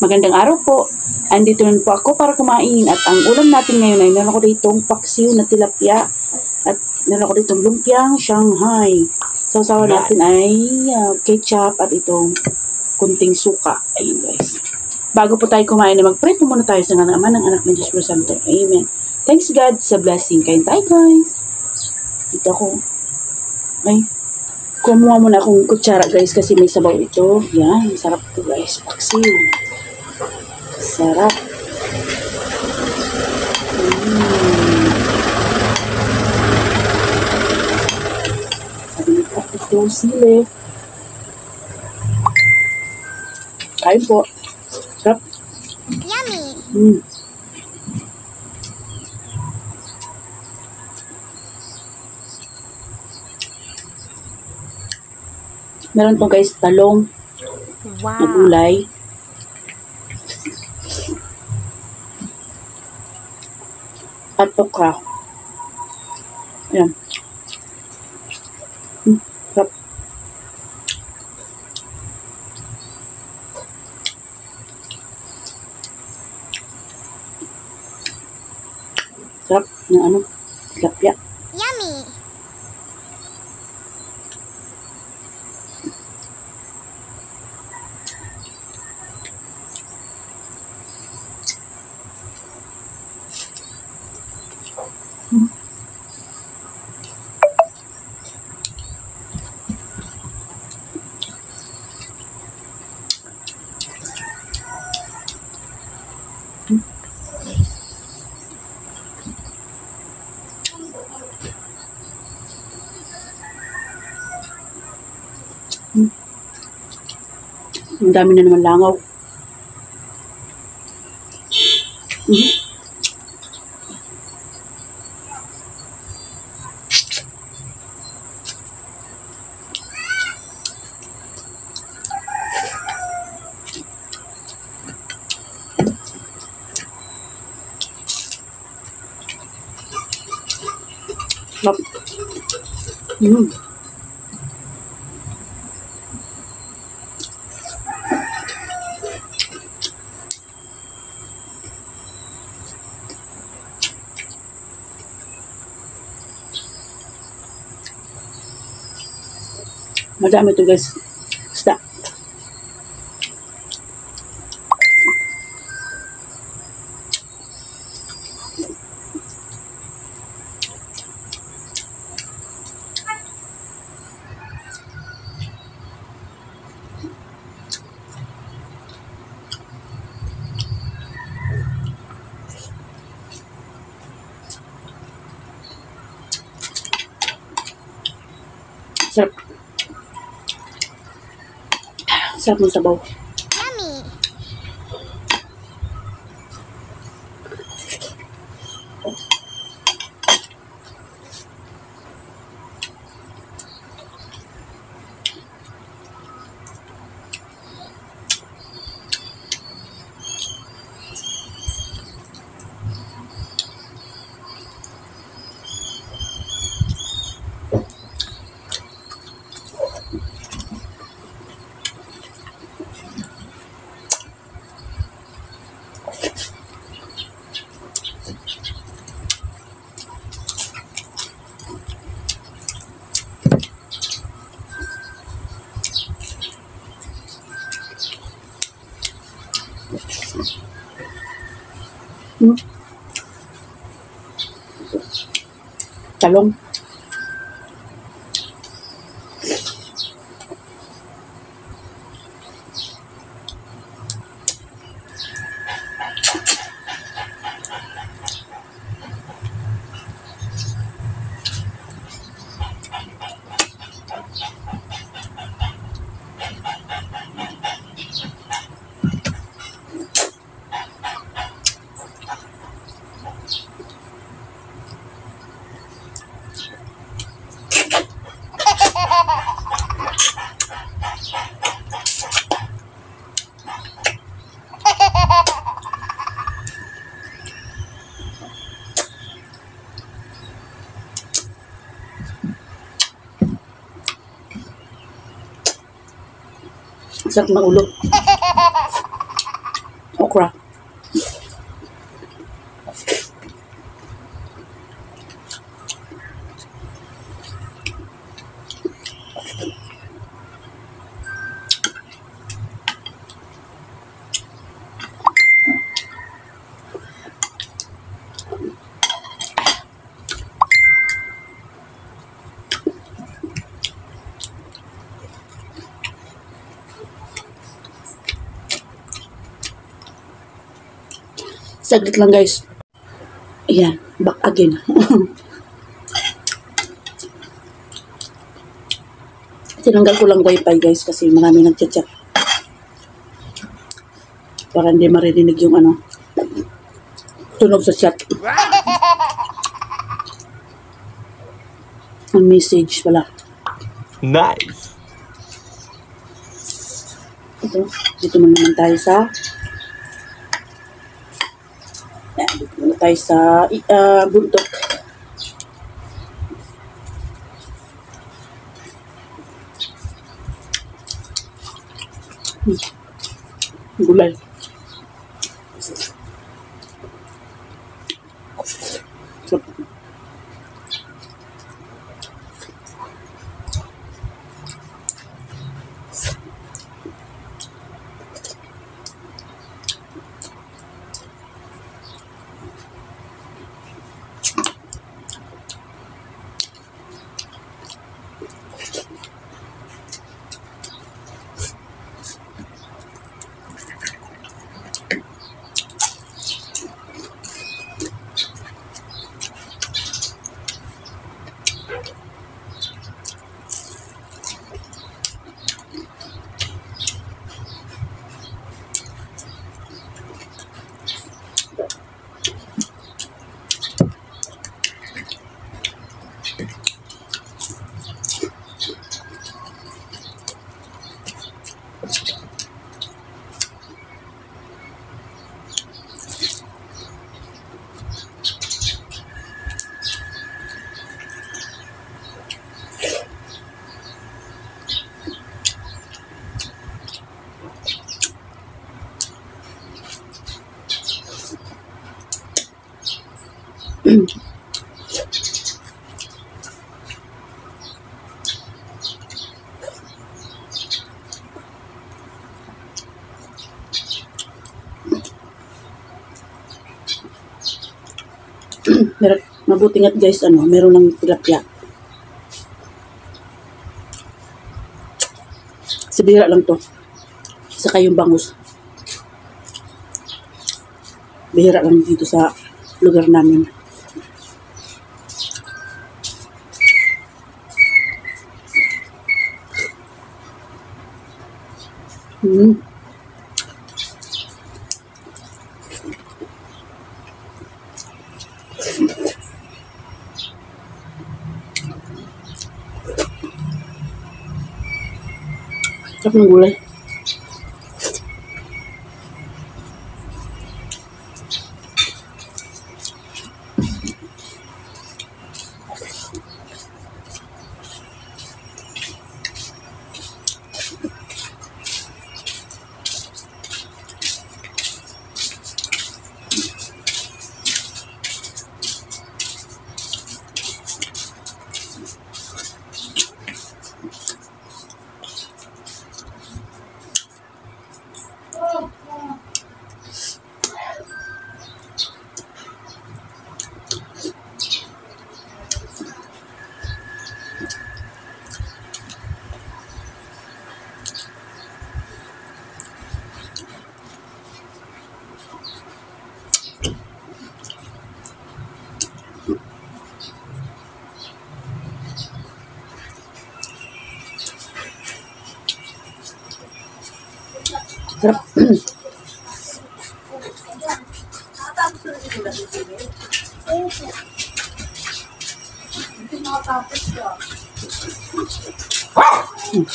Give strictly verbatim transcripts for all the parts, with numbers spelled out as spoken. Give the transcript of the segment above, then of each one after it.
Magandang araw po. Andito na po ako para kumain at ang ulam natin ngayon ay meron ko ditong paksiw na tilapia at meron ko ditong lumpiang Shanghai. Sausawan natin ay uh, ketchup at itong kunting suka. Ayun guys. Bago po tayo kumain na mag-pray po muna tayo sa ng Ama ng Anak ng Diyos Espiritu Santo. Amen. Thanks God sa blessing. Kain tayo guys. Dito ako. Ay. Kumuha muna akong kutsara guys kasi may sabaw ito. Yan. Sarap ito guys. Paksiw. Sarap. Mm. Sabi nito itong sili. Kain po. Sarap. Yummy. Mm. Meron to guys talong Wow. na gulay. At okra. Ayan. Hmm, sarap. Sarap ng ano, tilapia. Yummy. Ang dami na naman langaw. Mm-hmm. Sarap. Mm. Madami ito guys. Isda. Sarap. Sarap ng sabaw. Yummy. Hmm. Talong. Sarap ng ulo. Saglit lang guys. Ayan, back again. Tinanggal ko lang wifi guys kasi marami nagchat-chat. Para hindi maririnig yung ano, tunog sa chat. Ang message pala. Nice. Ito, dito muna naman tayo sa Ayan, dito muna tayo sa uh, buntot. Hmm. Gulay. Meron, mabuti nga't guys, ano, meron ng tilapia. Sibira lang to. Saka yung bangus. Bihira lang dito sa lugar namin. Hmm. Sarap ng gulay. Sarap. Hmm.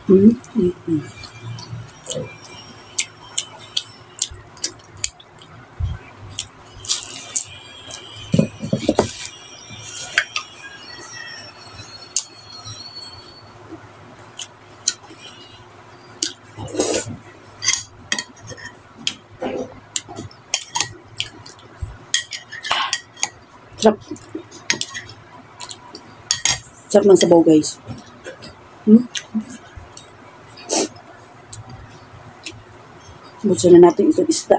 Mm. Mm. Sarap. Sarap ng sabaw, guys. Hmm? Buksan na natin itong isda.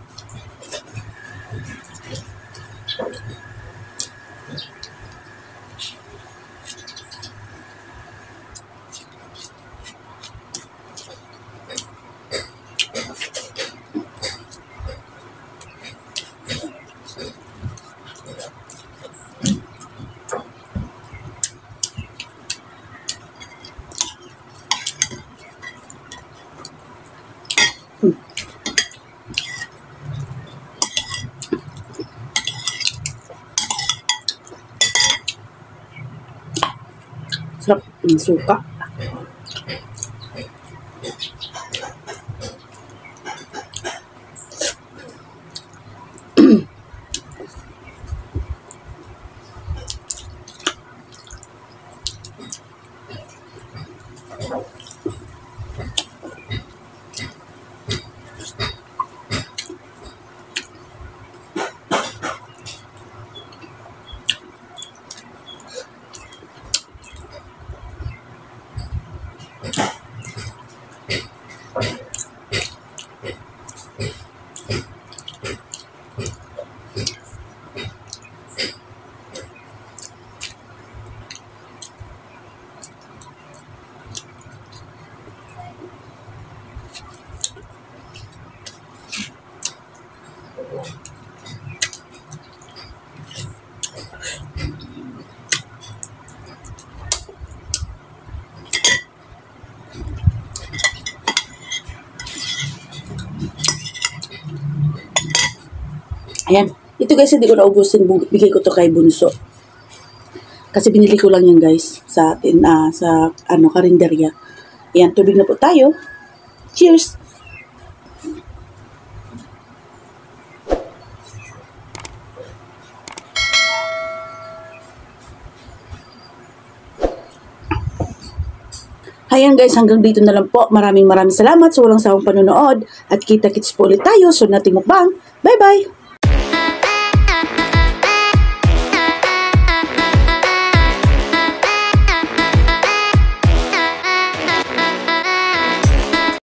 Hmm. Sarap ng suka. Ayan. Ito guys, hindi ko naubusin. Bigay ko to kay Bunso. Kasi binili ko lang yan guys sa atin, uh, sa ano, karinderya. Ayan, tubig na po tayo. Cheers! Ayan guys, hanggang dito na lang po. Maraming maraming salamat sa walang sawang panonood. At kita-kits po ulit tayo sa nating mukbang. Bye-bye!